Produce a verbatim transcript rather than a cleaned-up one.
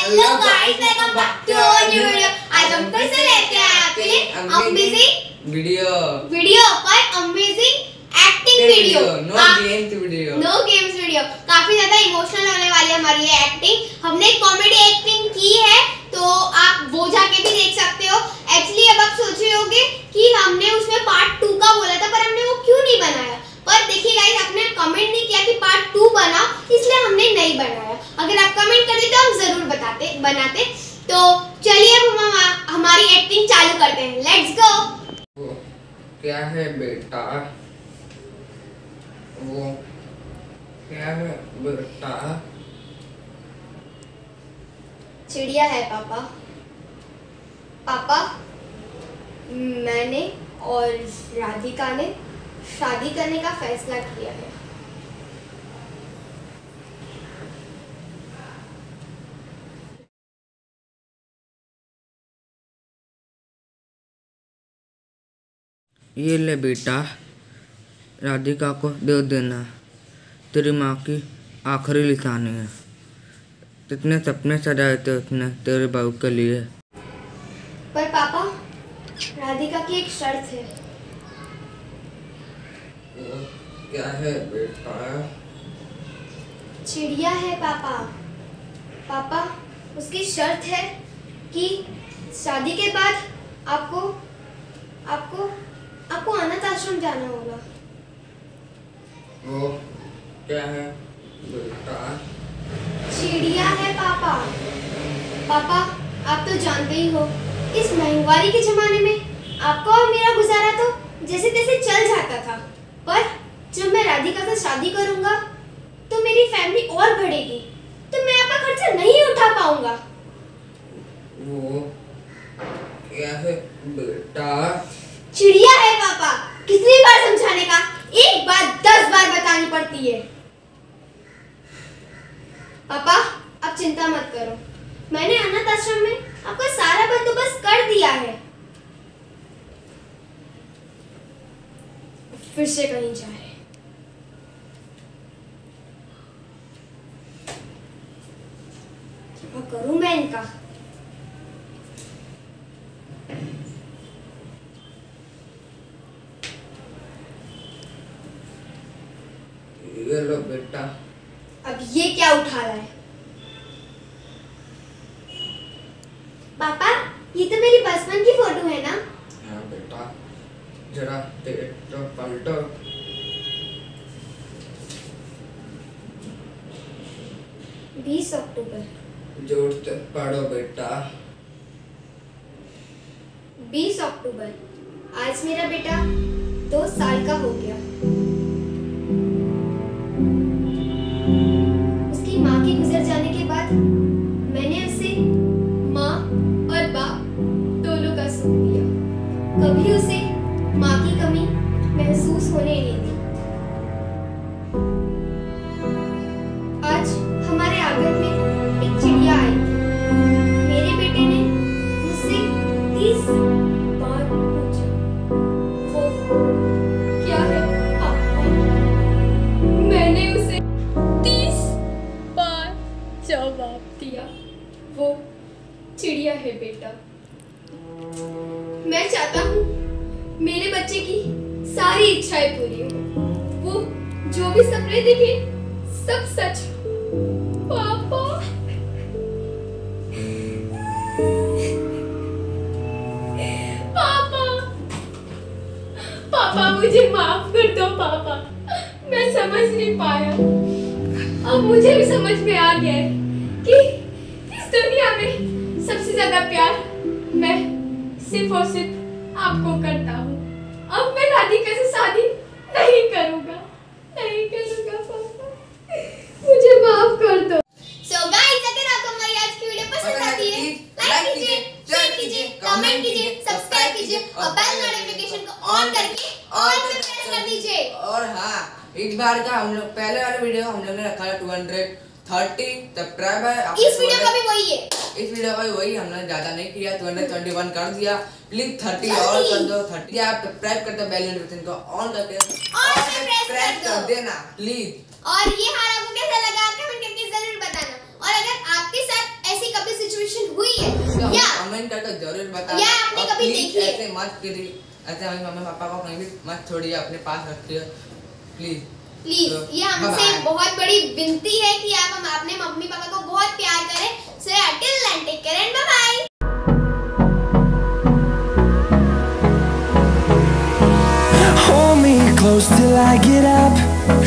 Hello guys, welcome back to our new video. आज हम फिर से लेके आए आपके लिए अमेजिंग वीडियो वीडियो पर amazing acting video, no games video no games video. काफी ज्यादा इमोशनल होने वाली है हमारी ये एक्टिंग। हमने कॉमेडी एक्टिंग की है तो आप वो जाके भी देख सकते हो। एक्चुअली अब आप सोच रहे होगे कि हमने उसमें पार्ट टू का बोला था पर हमने वो क्यों नहीं बनाया। पर देखिए गाइस, आपने कमेंट नहीं किया कि पार्ट टू बनाओ, इसलिए हमने नहीं बनाया। अगर आप कमेंट करते तो हम जरूर बताते बनाते। तो चलिए अब हम हमारी एक्टिंग चालू करते हैं। Let's go. क्या है बेटा? वो क्या है बेटा? चिड़िया है पापा। पापा, मैंने और राधिका ने शादी करने का फैसला किया है। ये ले बेटा, राधिका को दे देना। तेरी माँ की आखिरी निशानी है। कितने सपने सजाए थे उसने तेरे बहू के लिए। पर पापा, राधिका की एक शर्त है। वो क्या है बेटा? चिड़िया है पापा। पापा, उसकी शर्त है कि शादी के बाद आपको आपको आपको अनाथ आश्रम जाना होगा। वो क्या है बेटा? चिड़िया है पापा। पापा, आप तो जानते ही हो, इस महंगाई के जमाने में आपका और मेरा गुजारा तो जैसे तैसे चल जाता था। पर जब मैं राधिका से शादी करूंगा तो मेरी फैमिली और बढ़ेगी, तो मैं आपका खर्चा नहीं उठा पाऊंगा। वो क्या है बेटा? चिड़िया है पापा। कितनी बार समझाने का, एक बात दस बार बतानी पड़ती है। पापा, आप चिंता मत करो, मैंने अनाथ आश्रम में आपका सारा बंदोबस्त कर दिया है। फिर से कहीं जा रहे हैं। क्या करूं मैं इनका? ये लो बेटा। अब ये क्या उठा रहा है? पापा, ये तो मेरी बचपन की फोटो है ना? हाँ बेटा, जरा देख तो पलटो। बीस अक्टूबर। जोर से पढ़ो बेटा। बीस अक्टूबर। आज मेरा बेटा दो साल का हो गया। उसकी माँ के गुजर जाने के बाद मैंने उसे माँ और बाप दोनों का सुख दिया। कभी उसे माँ की कमी महसूस होने नहीं दी। आज हमारे आंगन में एक चिड़िया आई थी। मेरे बेटे ने मुझसे तीस बार पूछा, वो क्या है पापा? मैंने उसे तीस बार जवाब दिया, वो चिड़िया है बेटा। मैं चाहता हूँ मेरे बच्चे की सारी इच्छाएं पूरी हो। वो जो भी सपने देखे सब सच हो। पापा, पापा, पापा मुझे माफ कर दो पापा। मैं समझ नहीं पाया। अब मुझे भी समझ में आ गया है कि इस दुनिया में सबसे ज्यादा प्यार मैं सिर्फ और सिर्फ आपको करता हूँ। अब मैं राधिका से शादी नहीं करूँगा, नहीं करूँगा पापा। मुझे माफ कर दो। So guys, अगर आपको हमारी आज की वीडियो पसंद आती है, लाइक कीजिए, शेयर कीजिए, कमेंट कीजिए, सब्सक्राइब कीजिए और बेल नोटिफिकेशन को ऑन करके ऑल पे प्रेस कर दीजिए। और हाँ, इस बार का हम लोग पहले वाला वीडियो हम लोग ने रखा है दो सौ तीस सब्सक्राइबर। इस वीडियो का भी वही है। इस वीडियो का भी वही, हमने ज्यादा नहीं किया, दो सौ इक्कीस कर दिया। प्लीज तीस और कर दो। तीस आप सब्सक्राइब कर दो, बेल नोटिफिकेशन को ऑन करके ऑल पे प्रेस कर देना प्लीज। और ये हार आपको कैसा लगा कमेंट करके जरूर बताना। और अगर आपके साथ ऐसी कभी जरूर बताना। या आपने और कभी please देखी है? ऐसे मत करिए, ऐसे हमारे मम्मी पापा को कहीं भी मत छोड़िए, अपने पास रखिए प्लीज। प्लीज तो, ये हमसे bye-bye. बहुत बड़ी विनती है कि आप हम अपने मम्मी पापा को बहुत प्यार करें। So till then take care and bye bye. Hold me close till I get up.